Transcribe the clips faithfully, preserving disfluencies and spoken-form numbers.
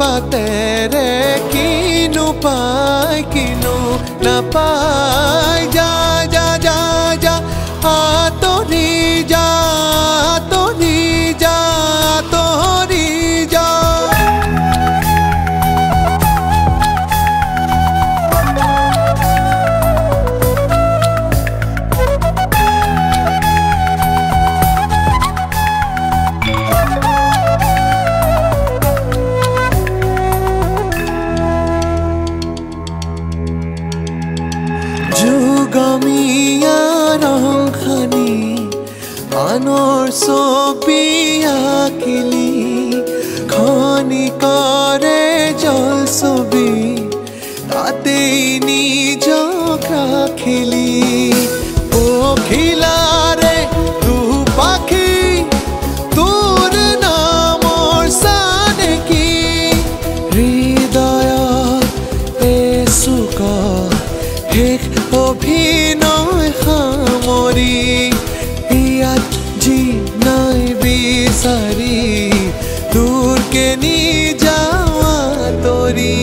বাটেৰে কিনো পাই কিনো নাপায় যা যা যা যা আঁতৰি যা আঁতৰি যা আঁতৰি যা যুগমীয়া ৰংখানি আনৰ ছবি আঁকিলি খনিকৰে জল ছবি তাতেই নিজক ৰাখিলি পখিলাৰে তু পাখি তোৰ নামৰ চানেকি হৃদয়ত এচুক শেষ অভিনয় সামৰি ইয়াত যি নাই বিচাৰি দূৰকে নিযাৱা তৰি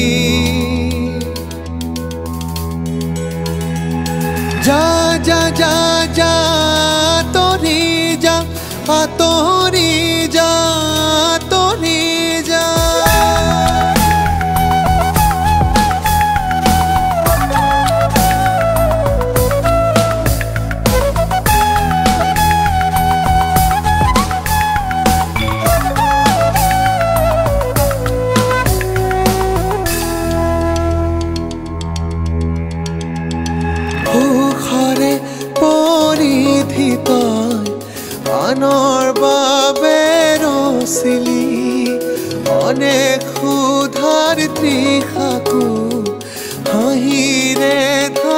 যা যা যা যা তৰি যা আঁতৰি যা আঁতৰি যা সুখৰে পৰিধি তই আনৰ বাবে ৰচিলি অনেক সুধাৰ তৃষাকো হাঁহিৰে